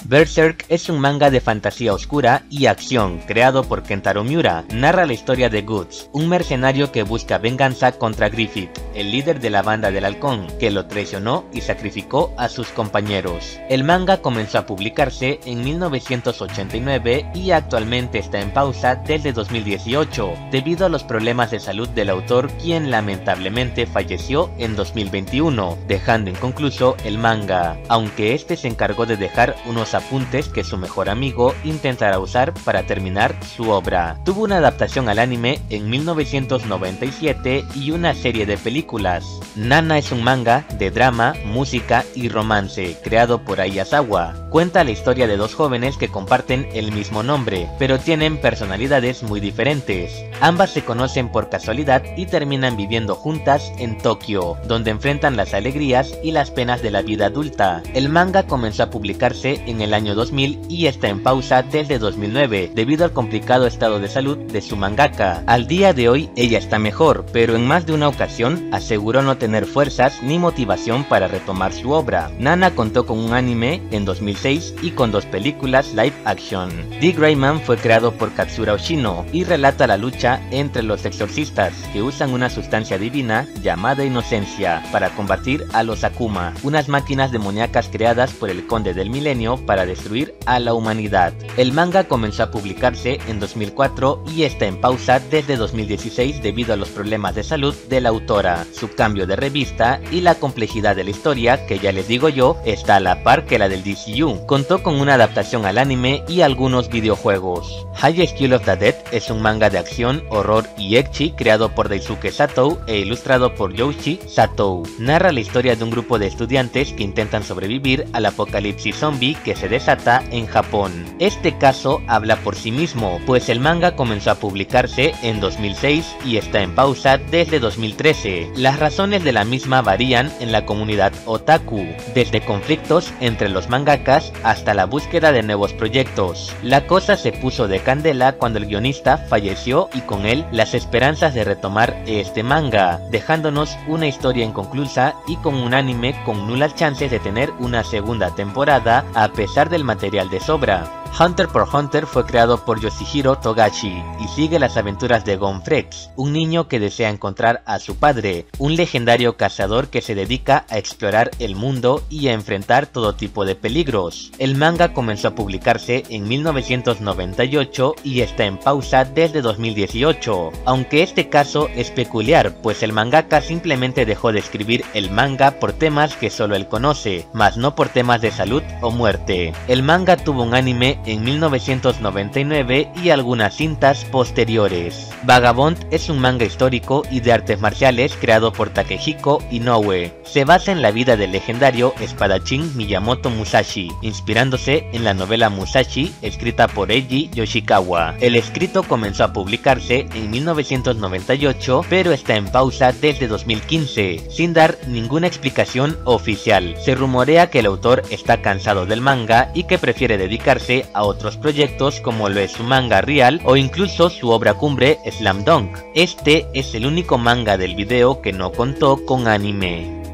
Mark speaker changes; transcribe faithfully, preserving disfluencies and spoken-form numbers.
Speaker 1: Berserk es un manga de fantasía oscura y acción creado por Kentaro Miura. Narra la historia de Guts, un mercenario que busca venganza contra Griffith, el líder de la banda del halcón, que lo traicionó y sacrificó a sus compañeros. El manga comenzó a publicarse en mil novecientos ochenta y nueve y actualmente está en pausa desde dos mil dieciocho, debido a los problemas de salud del autor, quien lamentablemente falleció en dos mil veintiuno, dejando inconcluso el manga, aunque este se encargó de dejar unos apuntes que su mejor amigo intentará usar para terminar su obra. Tuvo una adaptación al anime en mil novecientos noventa y siete y una serie de películas. Nana es un manga de drama, música y romance, creado por Ayasawa. Cuenta la historia de dos jóvenes que comparten el mismo nombre, pero tienen personalidades muy diferentes. Ambas se conocen por casualidad y terminan viviendo juntas en Tokio, donde enfrentan las alegrías y las penas de la vida adulta. El manga comenzó a publicarse en el año dos mil y está en pausa desde dos mil nueve debido al complicado estado de salud de su mangaka. Al día de hoy ella está mejor, pero en más de una ocasión aseguró no tener fuerzas ni motivación para retomar su obra. Nana contó con un anime en dos mil seis y con dos películas live action. The Gray Man fue creado por Katsura Oshino y relata la lucha entre los exorcistas, que usan una sustancia divina llamada inocencia para combatir a los Akuma, unas máquinas demoníacas creadas por el Conde del Milenio para destruir a la humanidad. El manga comenzó a publicarse en dos mil cuatro y está en pausa desde dos mil dieciséis debido a los problemas de salud de la autora, su cambio de revista y la complejidad de la historia, que ya les digo yo, está a la par que la del D C U. Contó con una adaptación al anime y algunos videojuegos. High School of the Dead es un manga de acción, horror y ecchi creado por Daisuke Satou e ilustrado por Yoshi Satou. Narra la historia de un grupo de estudiantes que intentan sobrevivir al apocalipsis zombie que se desata en Japón. Este caso habla por sí mismo, pues el manga comenzó a publicarse en dos mil seis y está en pausa desde dos mil trece. Las razones de la misma varían en la comunidad otaku, desde conflictos entre los mangakas hasta la búsqueda de nuevos proyectos. La cosa se puso de candela cuando el guionista falleció y con él las esperanzas de retomar este manga, dejándonos una historia inconclusa y con un anime con nulas chances de tener una segunda temporada a pesar del material de sobra. Hunter x Hunter fue creado por Yoshihiro Togashi y sigue las aventuras de Gon Frex, un niño que desea encontrar a su padre, un legendario cazador que se dedica a explorar el mundo y a enfrentar todo tipo de peligros. El manga comenzó a publicarse en mil novecientos noventa y ocho y está en pausa desde dos mil dieciocho, aunque este caso es peculiar, pues el mangaka simplemente dejó de escribir el manga por temas que solo él conoce, mas no por temas de salud o muerte. El manga tuvo un anime en mil novecientos noventa y nueve y algunas cintas posteriores. Vagabond es un manga histórico y de artes marciales creado por Takehiko Inoue. Se basa en la vida del legendario espadachín Miyamoto Musashi, inspirándose en la novela Musashi escrita por Eiji Yoshikawa. El escrito comenzó a publicarse en mil novecientos noventa y ocho, pero está en pausa desde dos mil quince, sin dar ninguna explicación oficial. Se rumorea que el autor está cansado del manga y que prefiere dedicarse a otros proyectos como lo es su manga Real o incluso su obra cumbre Slam Dunk. Este es el único manga del video que no contó con anime.